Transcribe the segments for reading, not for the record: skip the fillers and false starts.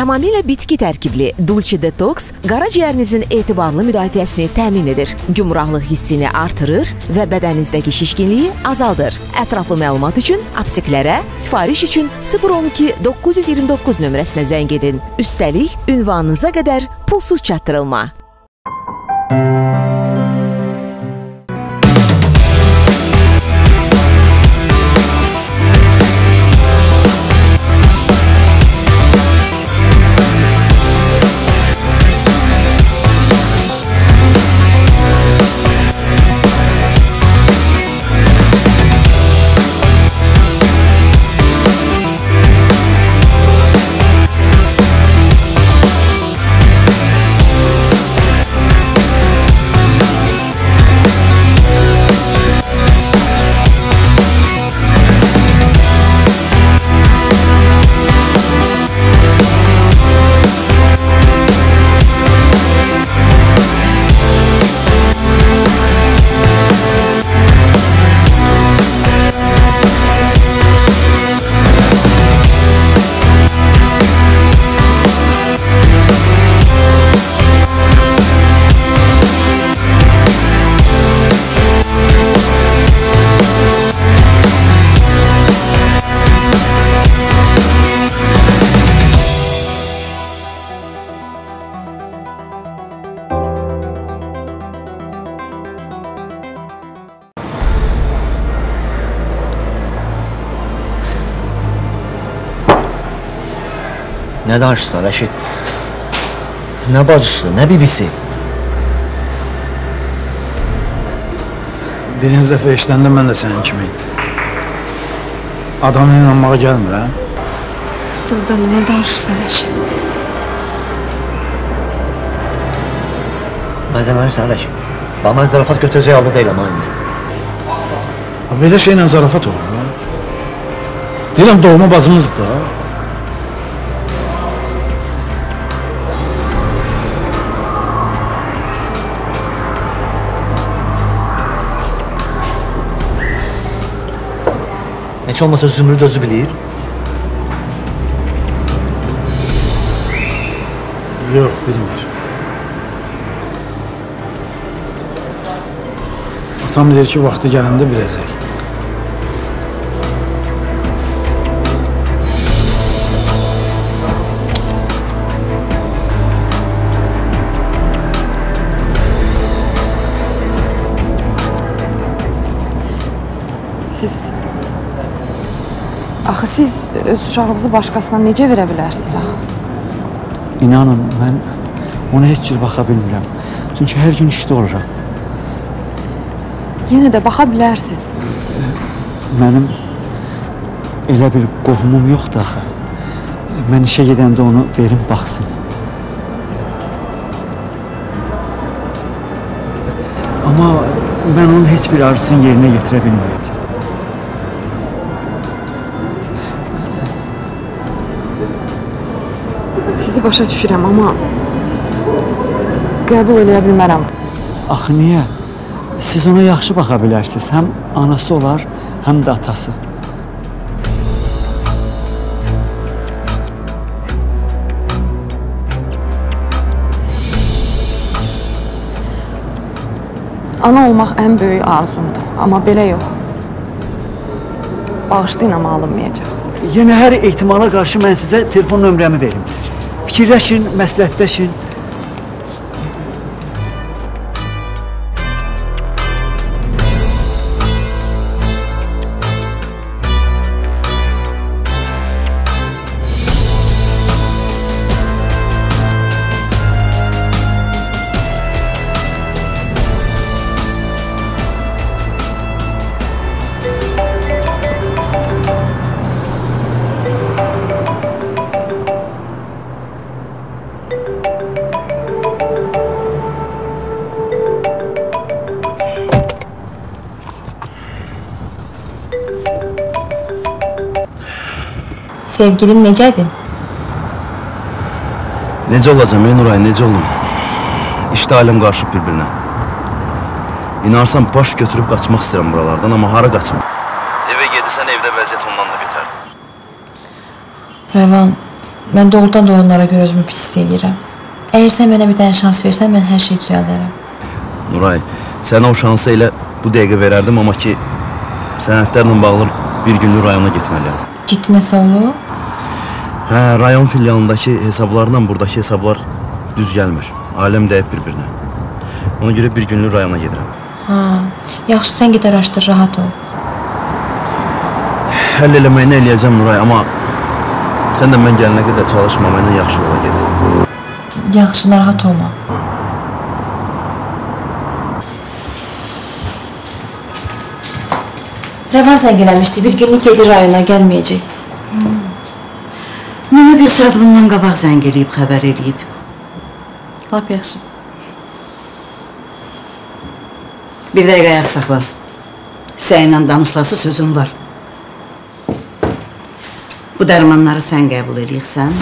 Tamamilə bitki tərkibli Dulce Detox qaraciyərinizin etibarlı müdafiəsini təmin edir, gümrahlıq hissini artırır və bədəninizdəki şişkinliyi azaldır. Ətraflı məlumat üçün apteklərə, sifariş üçün 012 929 nömrəsinə zəng edin. Üstəlik, ünvanınıza qədər pulsuz çatdırılma. Nə danışırsan, Rəşid? Nə bacısı, nə bibisi? Birinci dəfə işləndə mən də sənin kimi idim. Adamla inanmağa gəlmir, hə? Doğrudan nə danışırsan, Rəşid? Məzələnirsən, Rəşid. Bax, mən zarafat götürəcək halda deyiləm, ha indi. Belə şeylə zarafat olur, ha? Deyirəm, doğma bacımızdır da. Heç olmasa Zümrüd özü bilir. Yox, bilmir. Atam deyir ki, vaxtı gələndə biləcək. Axı, siz öz uşağınızı başqasına necə verə bilərsiniz, axı? İnanın, mən ona heç cür baxa bilmirəm. Çünki hər gün işdə oluram. Yenə də baxa bilərsiniz. Mənim elə bir qohumum yoxdur, axı. Mən işə gedəndə onu verim, baxsın. Amma mən onun heç bir arzusunu yerinə yetirə bilməyəcəm. Sizi başa düşürəm, amma qəbul eləyə bilmərəm. Axı, niyə? Siz ona yaxşı baxa bilərsiniz. Həm anası olar, həm də atası. Ana olmaq ən böyük arzumdur, amma belə yox. Bağışlayın, amma alınmayacaq. Yenə hər ehtimala qarşı mən sizə telefon nömrəmi verim. Fikirləşin, məsləhətləşin. Sevgilim necədir? Necə olacam, Nuray, necə olum? İşdə ailəm qarışıb bir-birinə. İnarsan, baş götürüb qaçmaq istəyirəm buralardan, amma hara qaçım? Evə gedirsən, evdə vəziyyət ondan da bitərdi. Rəvan, Mən doğrudan da onlara görə özümü pis hiss edirəm. Əgər sən mənə bir dənə şans versən, mən hər şeyi düzəldərəm. Nuray, sənə o şansı elə bu dəqiqə verərdim, amma ki, sənədlərlə bağlı bir günlük rayona getməliyəm. Ciddi nəsə olub? Hə, rayon filialındakı hesablarla buradakı hesablar düz gəlmir. Aləm dəyib bir-birinə. Ona görə bir günlük rayona gedirəm. Ha, yaxşı, sən get araşdır, rahat ol. Həll eləməyini eləyəcəm Nuray, amma sən də mən gəlinə qədər çalışma, mənə yaxşı yola get. Yaxşı, narahat olma. Rəvan zəng eləmişdi, bir günlük gedir rayona, gəlməyəcək. Mənə bir saat bundan qabaq zəng eləyib, xəbər eləyib. Lap yaxşı. Bir dəqiqə ayaq saxla. Səninlə danışlası sözüm var. Bu dərmanları sən qəbul eləyirsən.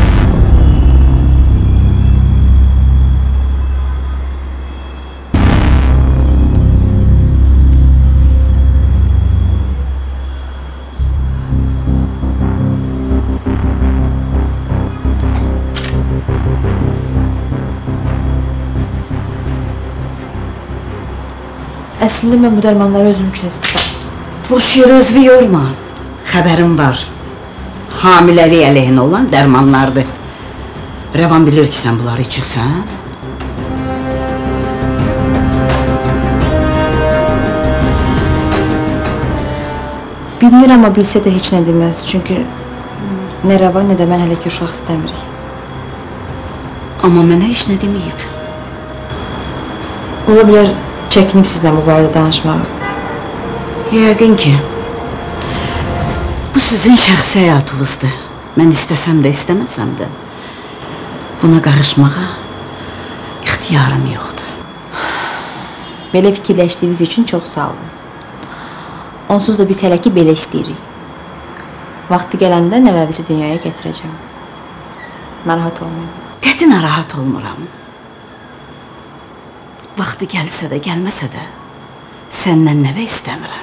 Əslində mən bu dərmanları özüm üçün istəyirəm. Boş yer özünü yorma. Xəbərim var. Hamiləlik əleyhinə olan dərmanlardır. Rəvan bilir ki, sən bunları içirsən. Bilmir, amma bilsə də heç nə deməz. Çünki nə Rəvan, nə də mən hələ ki uşaq istəmirik. Amma mənə heç nə deməyib. Ola bilər, çəkinib sizlə bu barədə danışmağı. Yəqin ki, bu sizin şəxsi həyatınızdır. Mən istəsəm də, istəməsəm də buna qarışmağa ixtiyarım yoxdur. Belə fikirləşdiyiniz üçün çox sağ olun. Onsuz da biz hələ ki belə istəyirik. Vaxtı gələndə nəvəvizi dünyaya gətirəcəm. Narahat olmayın. Qəti narahat olmuram. Vaxtı gəlsə də, gəlməsə də səndən nəvə istəmirəm.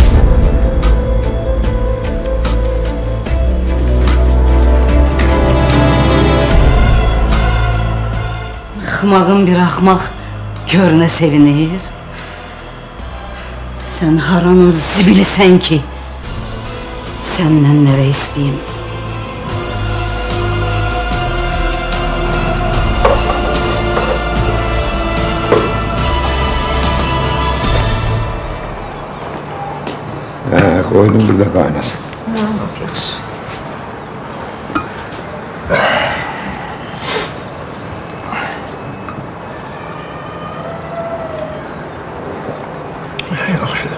Axmağın bir axmaq görünə sevinir. Sən haranın zibilisən ki, səndən nəvə istəyim. Koydum burada kaynasın. Yaxşı.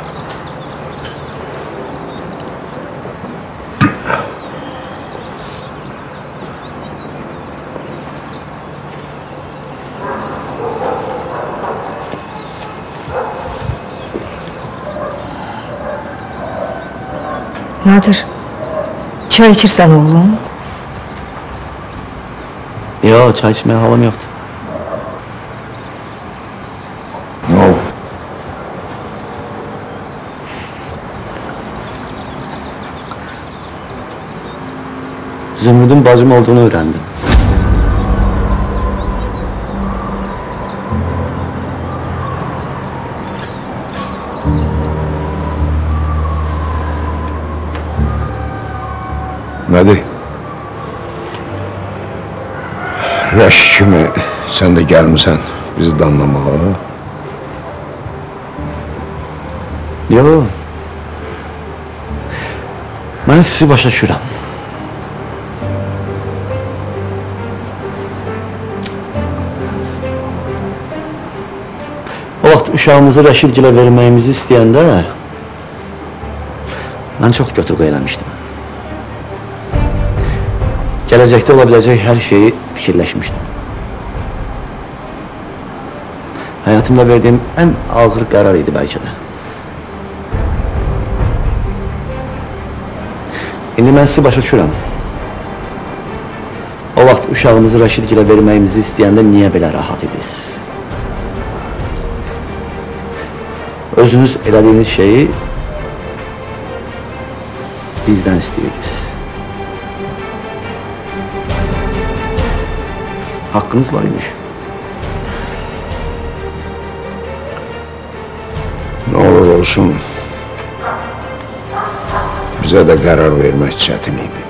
Nadir, çay içirsən oğlum? Yo, çay içmeye halam yoktu. Ne oldu? Zümrüd'ün bacım olduğunu öğrendim. Nədir? Rəş kimi sən də gəlmirsən bizi danlamağa. Yo. Mən sizi başa düşürəm. O vaxt uşağımızı Rəşidgilə verməyimizi istəyəndə mən çox götür-qoy eləmişdim. Gələcəkdə ola biləcək hər şeyi fikirləşmişdim. Həyatımda verdiyim ən ağır qərar idi bəlkə də. İndi mən sizi başa düşürəm. O vaxt uşağımızı Rəşidgilə verməyimizi istəyəndə niyə belə rahat idiniz? Özünüz elədiyiniz şeyi bizdən istəyirdiniz. Haqqınız var imiş. Ne olur olsun, bize de karar vermek çətin idi.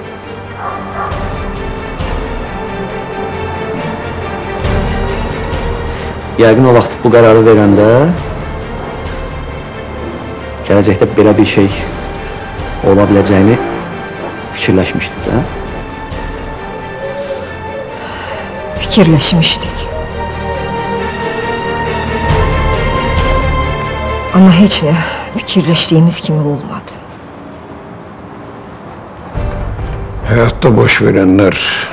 Yəqin o vaxt bu qərarı verəndə gələcəkdə belə bir şey ola biləcəyini fikirləşmişdiniz, hə? Fikirləşmişdik. Amma heç nə fikirləşdiyimiz kimi olmadı. Hayatta baş verenler,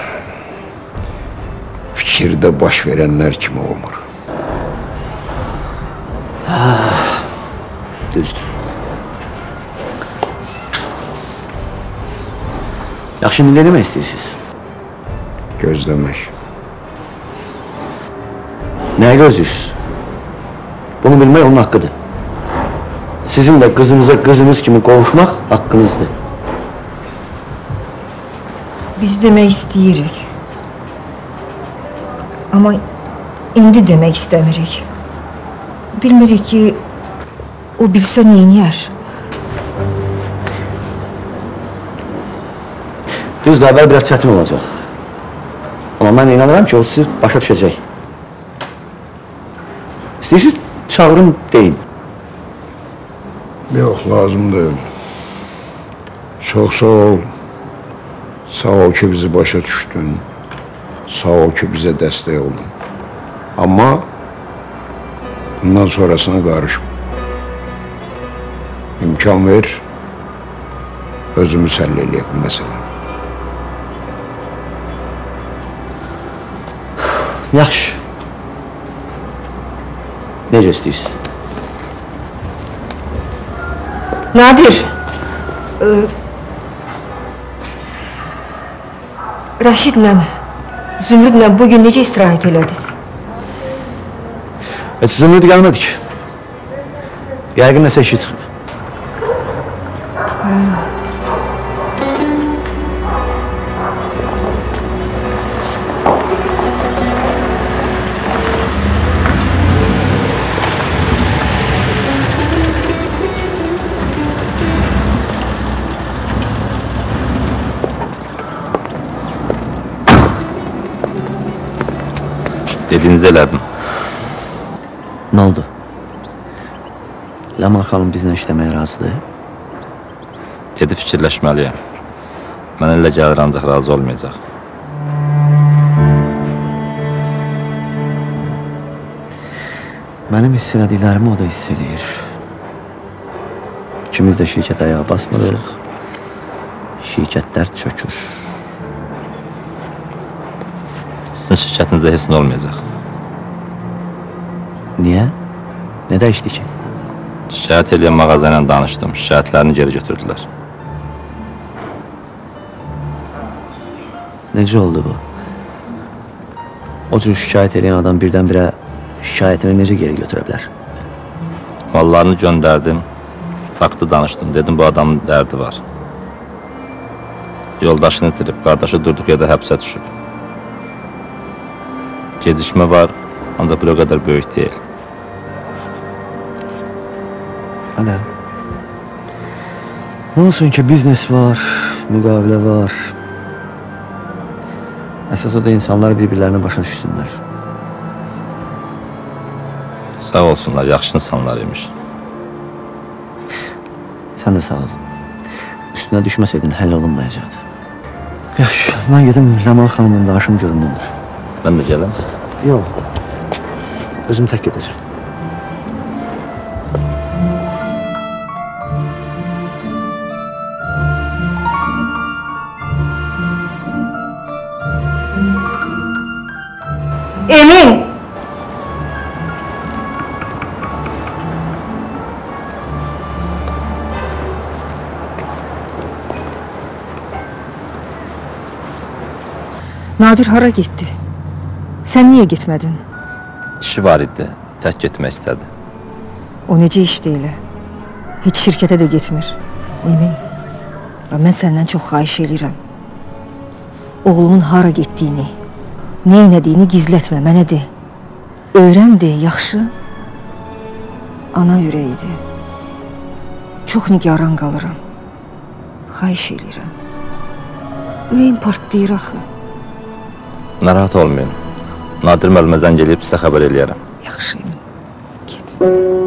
fikirde baş verenler kimi olmur. Düzdür. Yaxşı, indi nə demək istəyirsiniz? Gözlemek. Nəyə gözləyirsiniz? Bunu bilmək onun haqqıdır. Sizin də qızınıza qızınız kimi qovuşmaq haqqınızdır. Biz demək istəyirik. Amma indi demək istəmirik. Bilmirik ki, o bilsə neyniyər? Düzdür, əvvəl biraz çətin olacaq. Amma mən inanıram ki, o sizi başa düşəcək. İstəyirsiniz, çağırın, deyin. Yok, lazım değil. Çok sağ ol. Sağ ol ki bizi başa düşdün. Sağ ol ki bize dəstək oldun. Ama bundan sonrasına qarışma. İmkan ver, özümüz həll eləyək bu məsələni. Yaxşı. Necə istəyirsiniz? Nadir! Rəşidlə, Zümrüdlə bugün necə istirahət elədiniz? Zümrüd gəlmədik. Yəqin nəsə işi çıxıb. Dediyinizi elədim. Nə oldu? Ləman xanım bizlə işləməyə razıdır. Dedi fikirləşməliyəm. Mən elə gəlir ancaq razı olmayacaq. Mənim hiss elədiklərimi o da hiss eləyir. İkimiz də şirkət ayağa basmırıq. Şirkətlər çökür. Sizin şirkətinizdə heç nə olmayacaq. Niyə? Nə dəyişdi ki? Şikayət eləyən mağaza ilə danışdım. Şikayətlərini geri götürdülər. Necə oldu bu? O cür şikayət eləyən adam birdən-birə şikayətini necə geri götürə bilər? Mallarını göndərdim. Faktı danışdım. Dedim, bu adamın dərdi var. Yoldaşını itirib, qardaşı durduq yerdə həbsə düşüb. Gecikmə var, ancaq bir o qədər böyük deyil. Hələ. Nə olsun ki, biznes var, müqavilə var. Əsas o da insanlar bir-birlərini başa düşsünlər. Sağ olsunlar, yaxşı insanlar imiş. Sən də sağ ol. Üstünə düşməsəydin, həll olunmayacaqdı. Yaxşı, mən gedim Ləman xanımın danışım görüm nə olur. Mən də gələm. Yox, özüm tək gedəcəm. Emin! Nadir hara getdi? Sən niyə getmədin? İşi var idi, tək getmək istədi. O necə işdi elə? Heç şirkətə də getmir. Emin, mən səndən çox xahiş edirəm. Oğlumun hara getdiyini, Nə etdiyini gizlətmə, mənə de. Öyrən de, yaxşı? Ana ürəyidir. Çox nigaran qalıram. Xahiş eləyirəm. Ürəyim partlayır axı. Narahat olmayın. Nadir müəllimə zəng eləyib sizə xəbər eləyərəm. Yaxşı, get.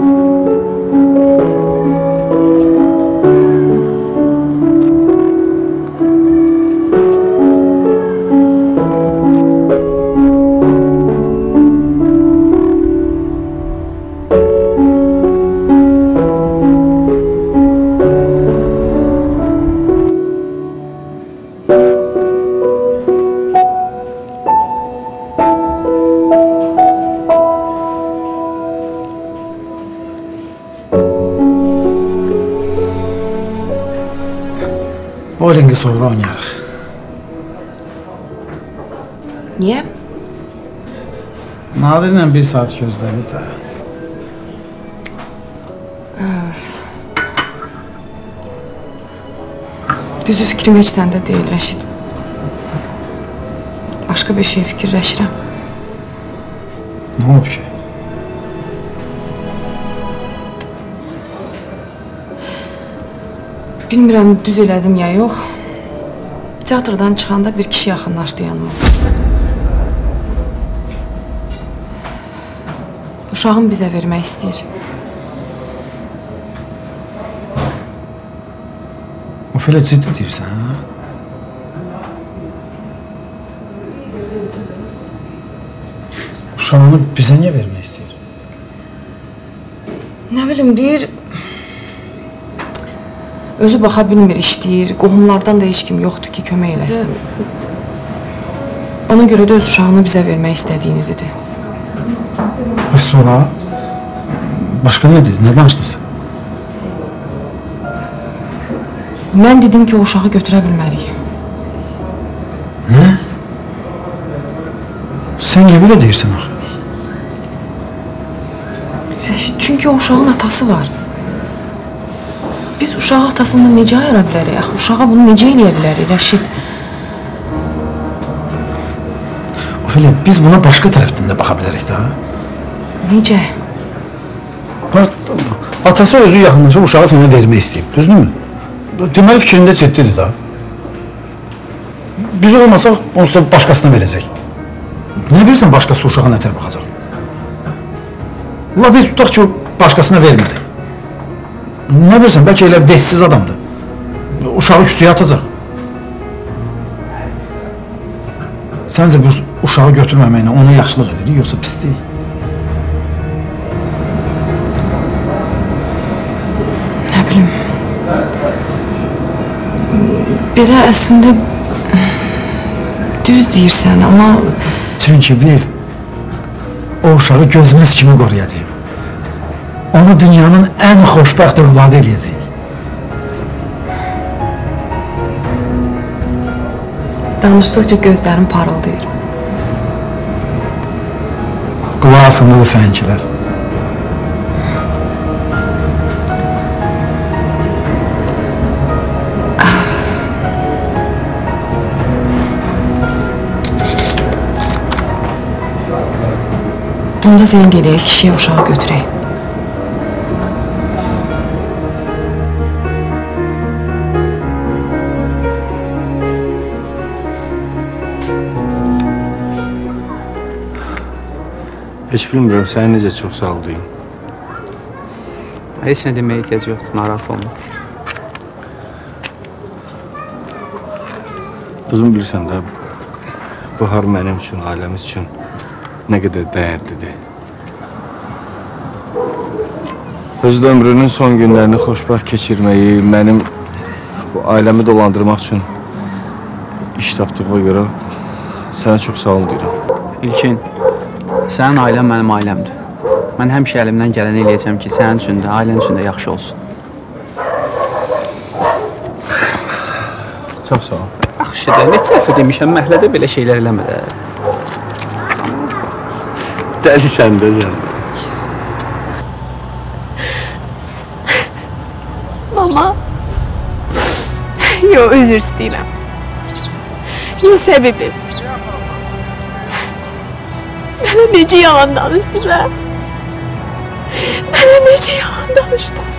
Bowlingi sonra oynayarıq. Niyə? Nadirlə 1 saat gözlədik də. Düzü fikrim heç səndə deyil, Rəşid. Başqa bir şey fikirləşirəm. Nə olub ki? Bilmirəm, düz elədim ya, yox. Teatrdan çıxanda bir kişi yaxınlaşdı yanıma. Uşağım bizə vermək istəyir. Ofelia, ciddi deyirsən, hə? Uşağını bizə niyə vermək istəyir? Nə bilim, deyir... Özü baxa bilmir, işləyir. Qohumlardan da heç kim yoxdur ki, kömək eləsin. Ona görə də öz uşağını bizə vermək istədiyini dedi. Və sonra? Başqa nə dedi? Nə danışdınız? Mən dedim ki, o uşağı götürə bilmərik. Nə? Sən niyə belə deyirsən axı? Çünki o uşağın atası var. Biz uşağı atasından necə ayıra bilərik? Axı, uşağa bunu necə eləyə bilərik, Rəşid? Ofelia, biz buna başqa tərəfdən də baxa bilərik də. Necə? Atası özü yaxınlaşıb uşağı sənə vermək istəyib, düzdürmü? Deməli fikrində ciddidir da. Biz olmasaq, onsuz da başqasına verəcək. Nə bilirsən başqası uşağa nətər baxacaq? Allah, biz tutaq ki, başqasına vermədi. Nə bilirsən, bəlkə elə vəssiz adamdır. Uşağı küçüyə atacaq. Səncə bir uşağı götürməməklə ona yaxşılıq edirik, yoxsa pislik? Nə bilim. Belə əslində düz deyirsən, amma... Çünki biz o uşağı gözümüz kimi qoruyacağıq. Onu dünyanın ən xoşbəxt övladı eləyəcəyik. Danışdıqca gözlərim parıldayır. Qulaq asında da səninkilər. Onda zəng eləyək, kişiyə uşağı götürək. Heç bilmirəm, səni necə çox sağ ol deyim. Heç nə deməyə ehtiyac yoxdur, narahat olma. Özün bilirsən də, Bahar mənim üçün, ailəmiz üçün nə qədər dəyərlidir. Özü də ömrünün son günlərini xoşbəxt keçirməyi, mənim bu ailəmi dolandırmaq üçün iş tapdığına görə sənə çox sağ ol deyirəm. İlkin, sənin ailən mənim ailəmdir. Mən həmişə əlimdən gələni eləyəcəm ki, sənin üçün də, ailən üçün də yaxşı olsun. Çox sağ ol. Yaxşı da, neçə dəfə demişəm, məhlədə belə şeylər eləmə də. Dəlisən də sən. Mama. Yo, üzr istəyirəm. Səbəbim. Mənə necə yalan danışdın, hə? Mənə necə yalan danışdın?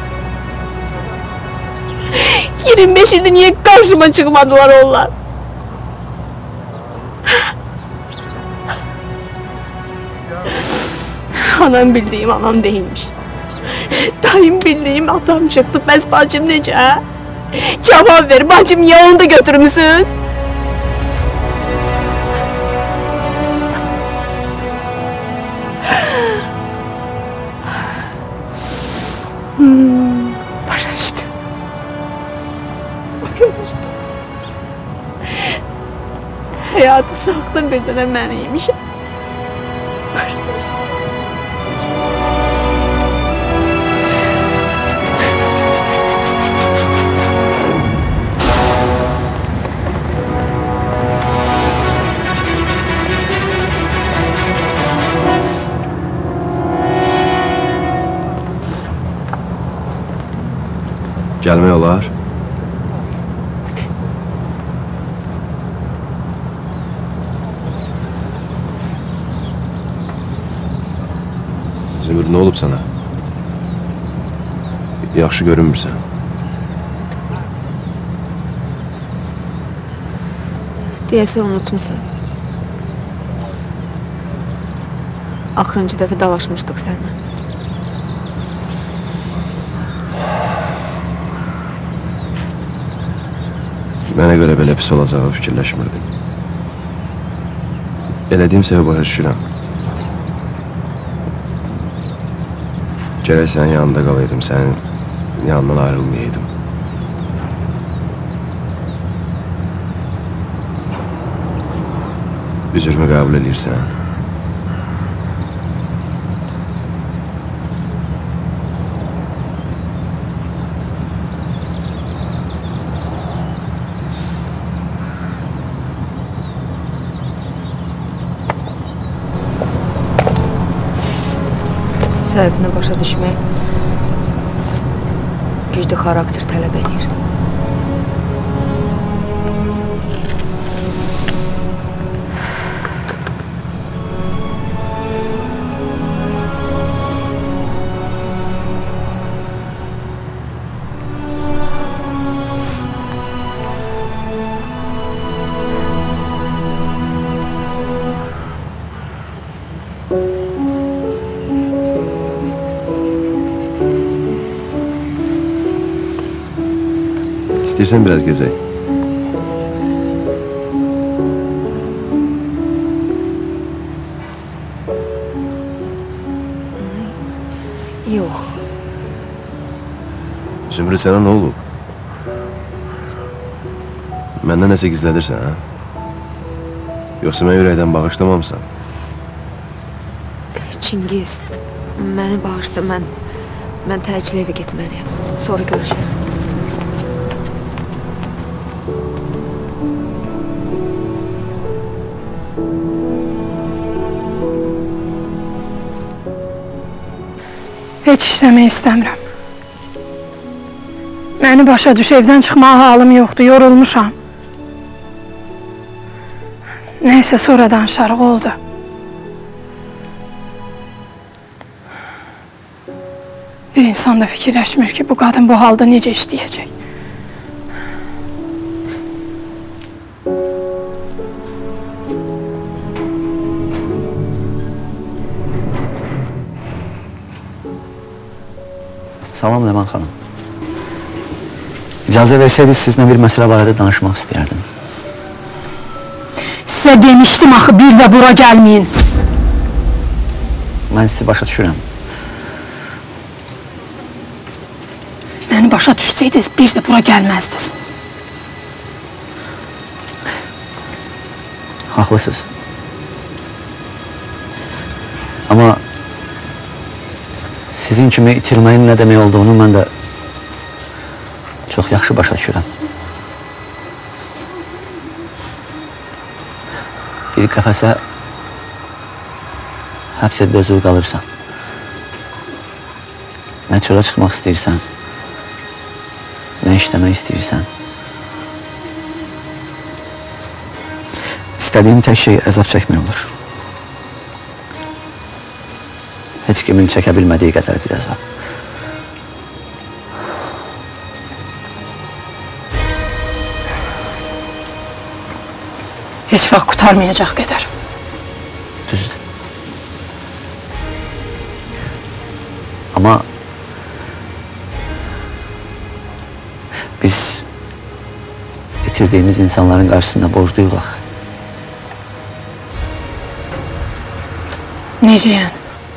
25 ildir niyə qarşıma çıxmadılar onlar? Anam bildiğim anam değilmiş. Dayım bildiğim atam çıktı. Bəs bacım necə, hə? Cavab ver, bacım yanında götürmüsünüz? Başa düşdüm. Həyatı saxda bir dənə mən yemişəm. Gəlmək olar. Zümrüd, nə olub sana? Yaxşı görünmürsən. Deyəsə unutmusan. Axırıncı dəfə dalaşmışdıq səninlə. Mənə görə belə pis olacağı fikirləşmirdim. Elədiyim səbəb başa düşürəm. Gərək sənin yanında qalaydım, sənin yanından ayrılmayaydım. Üzrümü qəbul edirsən. Səhvini başa düşmək güclü xarakter tələb edir. İstəyirsən biraz gezək. Yox. Zümrüd, sənə nə olub? Məndən nəsə gizlədirsən, hə? Yoxsa mən ürəkdən bağışlamamısan? Çingiz, məni bağışla, mən təcil evə getməliyəm. Sonra görüşərəm. Heç işləmək istəmirəm. Məni başa düş, evdən çıxmağa halım yoxdur, yorulmuşam. Nəysə, sonra danışarıq, oldu. Bir insan da fikirləşmir ki, bu qadın bu halda necə işləyəcək. Salam Ləman xanım. İcazə versəydiniz, sizinlə bir məsələ barədə danışmaq istəyərdim. Sizə demişdim axı, bir də bura gəlməyin. Mən sizi başa düşürəm. Məni başa düşsəydiniz, bir də bura gəlməzdiniz. Haqlısınız. Amma sizin kimi itirməyin nə demək olduğunu mən də çox yaxşı başa düşürəm. Bir qəfəsə həbs edib özür qalırsan. Nə çölə çıxmaq istəyirsən, nə işləmək istəyirsən. İstədiyin tək şey əzab çəkmək olur. heç kimin çəkə bilmədiyi qədər bir əzab. Heç vaxt qutarmayacaq qədər. Düzdür. Amma biz itirdiyimiz insanların qarşısında borcluyuq axı. Necə yəni?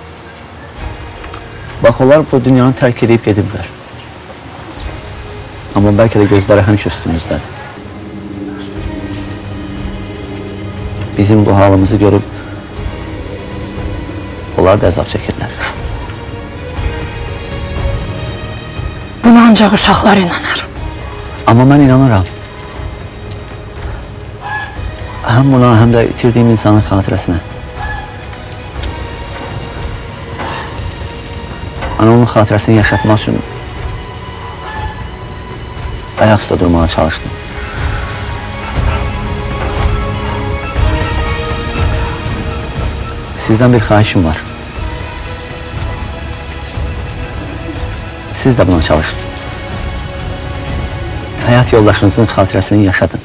Bax, onlar bu dünyanı tərk edib gediblər. Amma bəlkə də gözləri həmişə üstümüzdədir. Bizim bu halımızı görüb onlar da əzab çəkirlər. Buna ancaq uşaqlar inanır. Amma mən inanıram. Həm buna, həm də itirdiyim insanın xatirəsinə. Onun xatirəsini yaşatmaq üçün ayaq üstə durmağa çalışdım. Sizdən bir xahişim var. Siz də buna çalışın. Həyat yoldaşınızın xatirəsini yaşadın.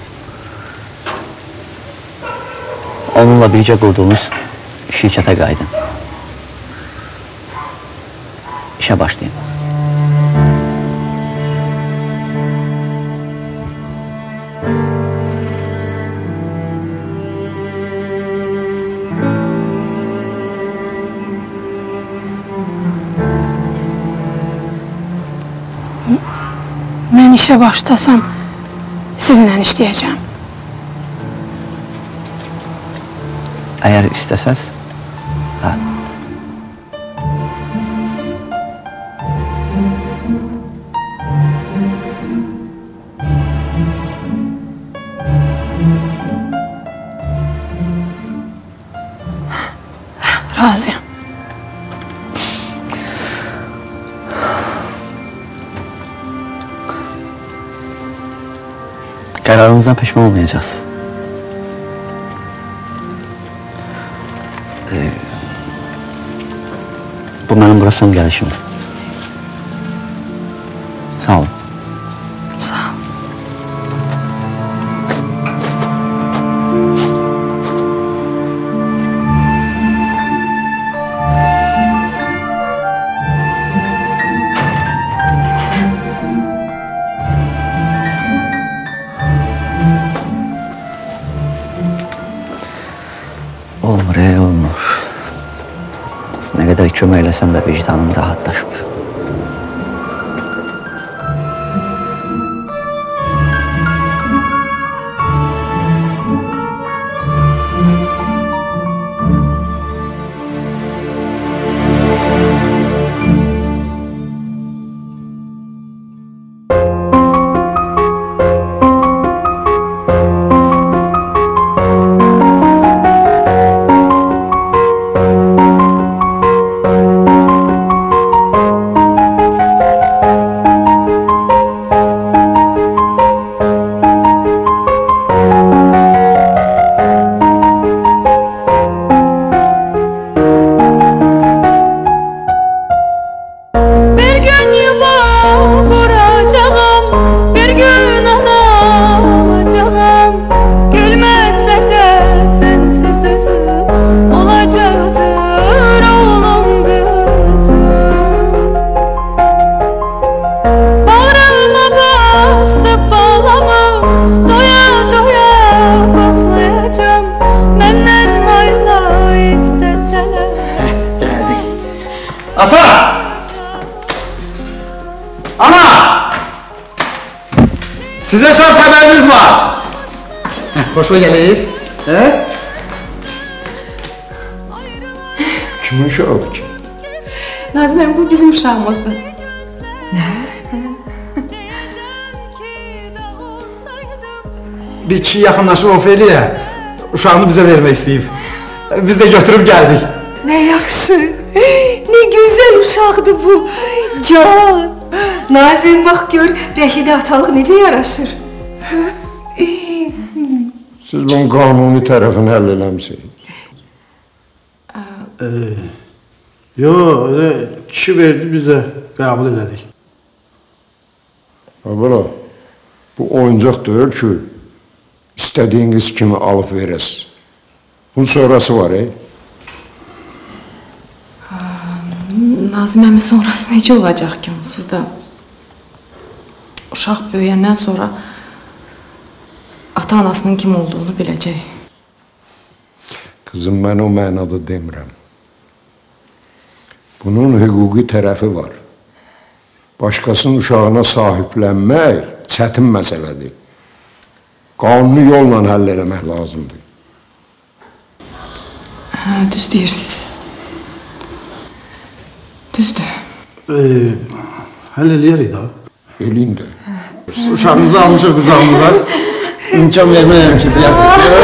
Onunla bircə qurduğunuz şirkətə qaydın. İşə başlayın. Mən işə başlasam, sizinlə işləyəcəm. Əgər istəsəz, hə. Razıyam. Qərarınızdan peşman olmayacaqsınız. Bu mənim bura son gəlişimdir. Sağ olun. Sağ ol. Olmur, olmur. Nə qədər kömək eləsəm də vicdanım rahatlaşmır. Sizə şad xəbərimiz var. Xoşuma gəlir? Kimin uşağıdır ki? Nazım, bu bizim uşağımızdır. Bir kişi yaxınlaşıb Ofeliyə uşağını bizə vermək istəyib. Biz də götürüb gəldik. Nə yaxşı, nə gözəl uşaqdır bu. Can, Nazım, bax gör, Rəşidə atalıq necə yaraşır. Siz bunun qanuni tərəfini həll eləmişsiniz. Yox, elə kişi verdi, biz də qəbul elədik. Baba, bu oyuncaq deyil ki, istədiyiniz kimi alıb verəsiz. Bunun sonrası var, Nazim əmi sonrası necə olacaq ki, onsuz da uşaq böyüyəndən sonra ata-anasının kim olduğunu biləcək. Kızım, mən o mənada demirəm. Bunun hüquqi tərəfi var. Başqasının uşağına sahiblənmək çətin məsələdir. Qanuni yolla həll eləmək lazımdır. Düz deyirsiniz. Düzdür. Həll eləyərik da. Eləyin də. Uşağımızı almışıq qızağımıza. İmkan verməyəm ki, ziyad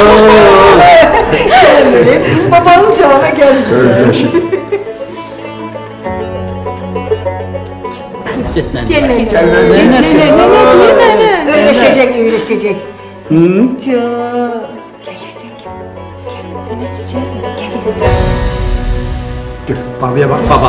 Gəlməyim, babanın ucağına gəlmirsən. Gel nene. Öğreşecek. Gelirsen gel. Babaya bak, baba.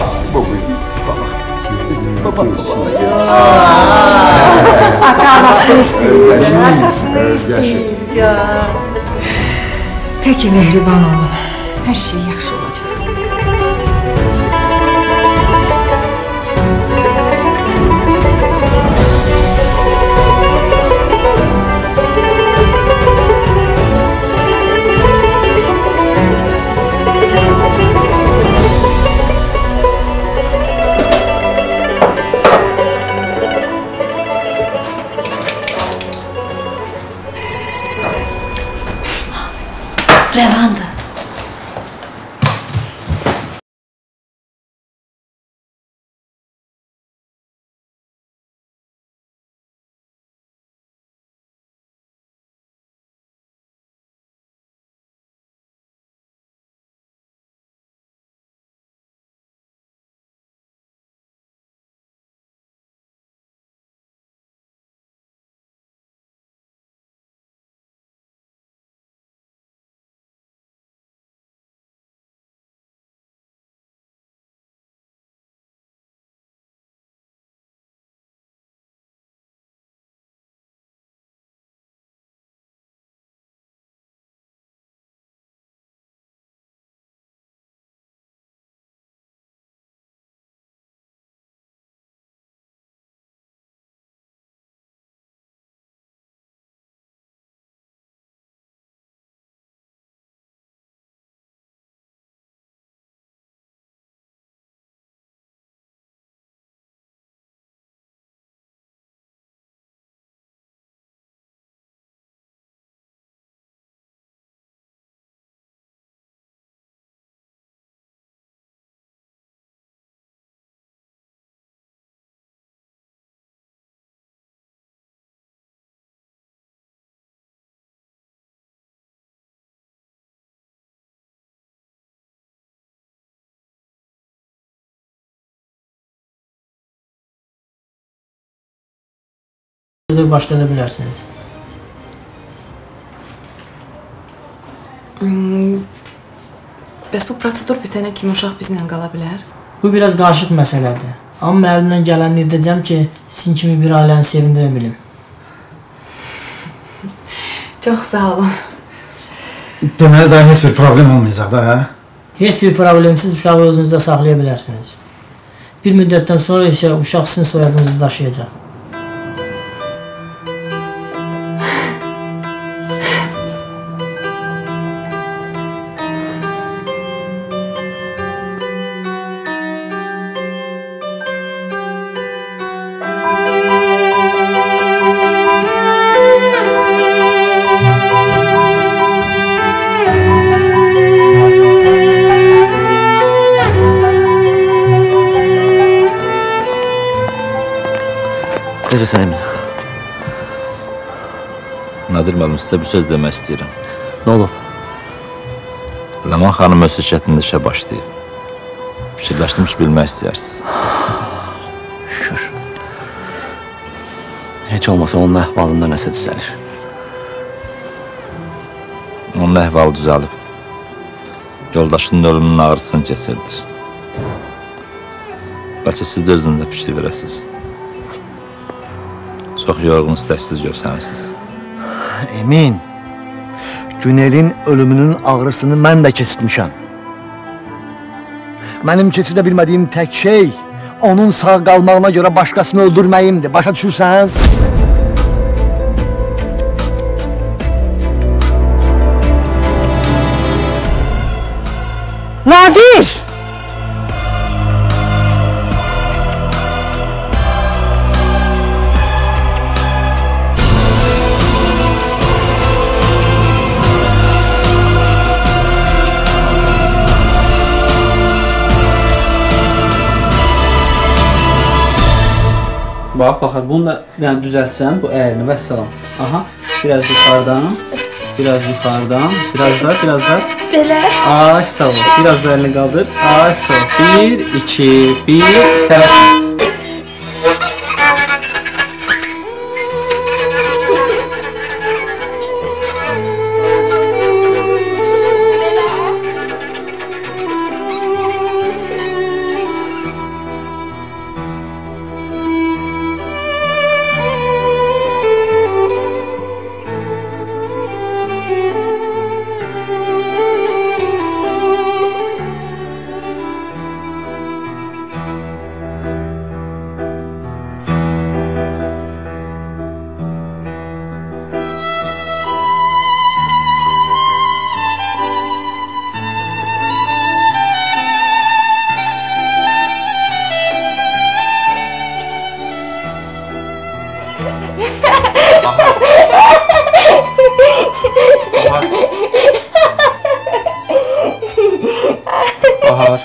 Ata-anasını istəyir, atasını istəyir can. Təki mehriban olun, hər şey yaxşı olacaq. Rəvandır. Başlaya bilərsiniz. Bəs bu prosedur bitənə kimi uşaq bizlə qala bilər? Bu biraz qarışıq məsələdir. Amma əlimdən gələni edəcəm ki, sizin kimi bir ailəni sevindirə bilim. Çox sağ olun. Deməli, daha heç bir problem olmayacaq da, hə? Heç bir problemsiz uşağı özünüzdə saxlaya bilərsiniz. Bir müddətdən sonra isə uşaq sizin soyadınızı daşıyacaq. Necəsən Emin? Nadir müəllim, sizə bir söz demək istəyirəm. Nə olub? Ləman xanım öz şirkətində işə başlayıb. Fikirləşdim ki, bilmək istəyirsiniz. Şükür. Heç olmasa onun əhvalında nəsə düzəlir. Onun əhvalı düzəlib. Yoldaşının ölümünün ağrısını keçirdir. Bəlkə siz də özünüzə fikir verəsiniz. Çox yorğun, istəksiz görsənirsiniz. Emin, Günel'in ölümünün ağrısını mən də keçirtmişəm. Mənim keçirdə bilmədiyim tək şey onun sağ qalmağına görə başqasını öldürməyimdir. Başa düşürsən? Nadir! Bax, baxar, bunu da yəni, düzəltsən, bu əyrini, vəssalam. Aha, biraz yuxarıdan, biraz yuxarıdan, biraz da. Belə. Ay, sağ ol. Biraz da əlini qaldır. Ay, sağ ol. 1, 2, 1, tərəf. Bahar.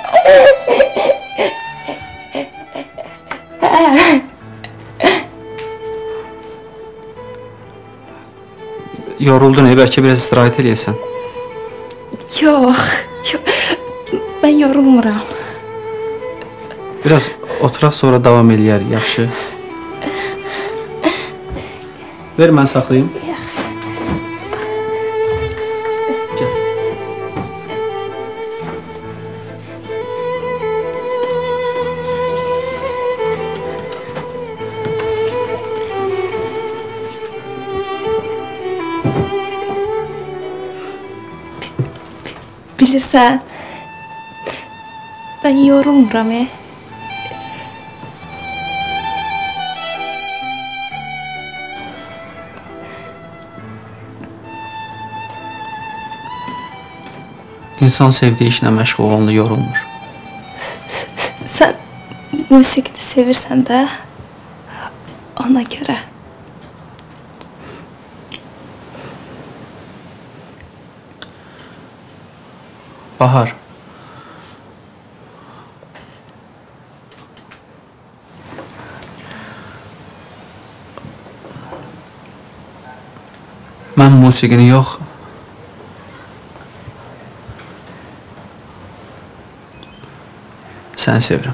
Yoruldun, bəlkə biraz istirahət eləyəsən. Yox, mən yorulmuram. Biraz oturaq, sonra davam eləyərik, yaxşı? Ver, mən saxlayayım. Yaxşı. Gəl. Bilirsən, mən yorulmuram, İnsan sevdiyi işlə məşğul olanda yorulmur. Sən musiqini sevirsən də, ona görə. Bahar. Mən musiqini yox, səni sevirəm.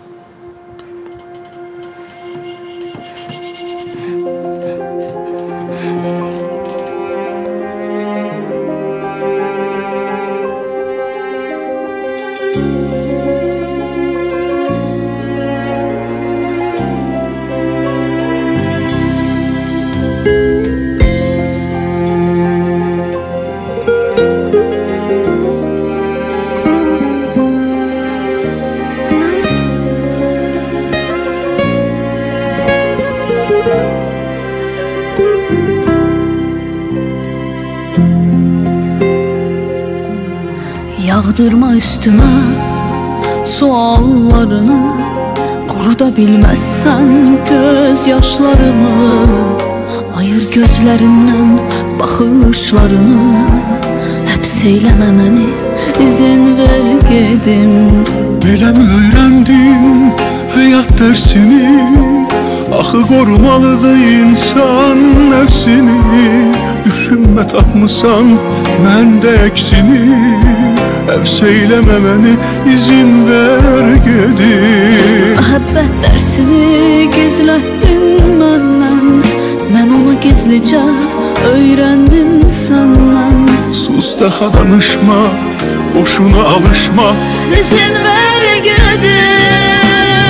Yağdırma üstüme suallarını, kuruda bilmezsen gözyaşlarımı. Ayır gözlerimden bakışlarını, hep seyleme beni, izin ver gedim. Belə mi öyrəndim həyat dərsini? Axı qorumalıdır insan nəfsini. Düşünmə tapmısan məndə əksini. Əvs eyləmə məni, izin ver gedim. Məhəbbət dərsini gizlətdin məndən, mən onu gizlicə öyrəndim səndən. Sus daha danışma, boşuna alışma, izin ver gedim.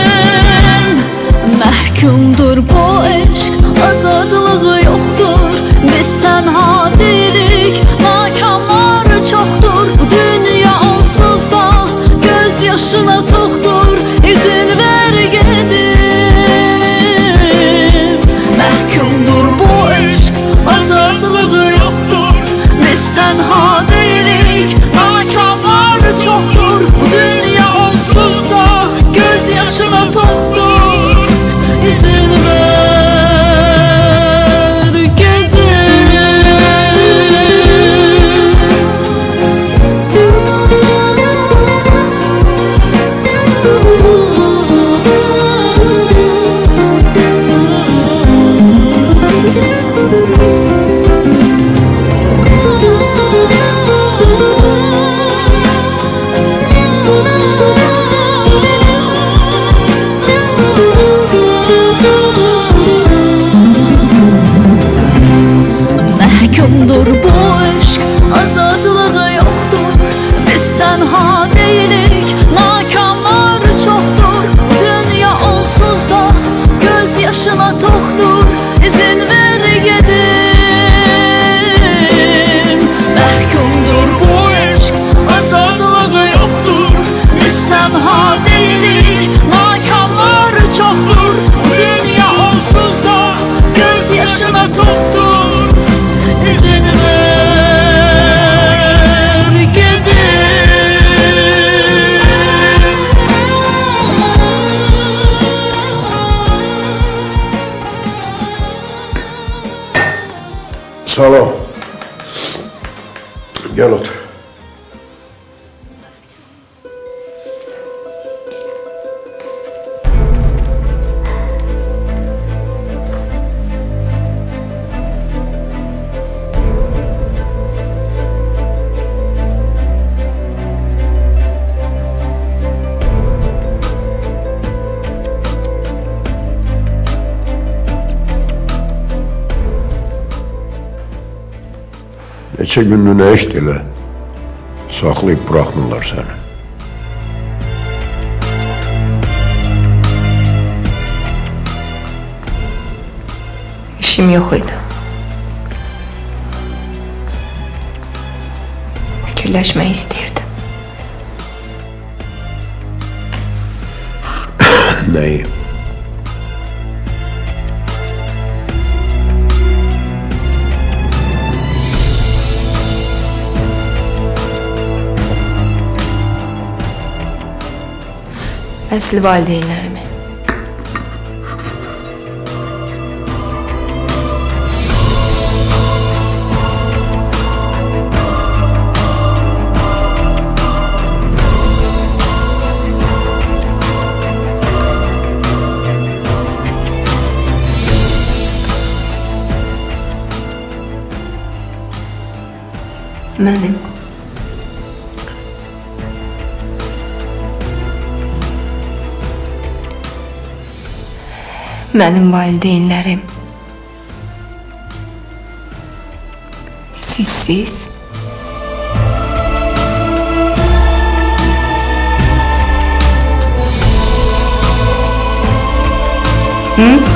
Məhkumdur bu eşq, azadlığı yoxdur. Biz tənha deyilik, nakamlar çoxdur. Bu dünya onsuz da göz yaşına toxdur. İzin ver gedim. Məhkumdur bu eşq, azadlığı yoxdur. Biz tənha deyilik, nakamlar çoxdur. Bu dünya onsuz da göz yaşına toxdur. İzin ver Məhkumdur bu eşq, azadlığı yoxdur. Biz tənha deyilik, nakamlar çoxdur. Dünya onsuz da göz yaşına toxdur. İzin ver gedim. Məhkumdur bu eşq, azadlığı yoxdur. Biz tənha deyilik, nakamlar çoxdur. Dünya onsuz da göz yaşına toxdur. İzin ver gedim. Salo. Gel otur. Neçə günlüğüne iş elə, saxlayıb bıraxmırlar səni. İşim yox idi. Fikirləşmək istəyirdim. Nəyi? Əsli valideynlərimi. Mənim. Mənim valideynlərim. Sizsiz. Hı?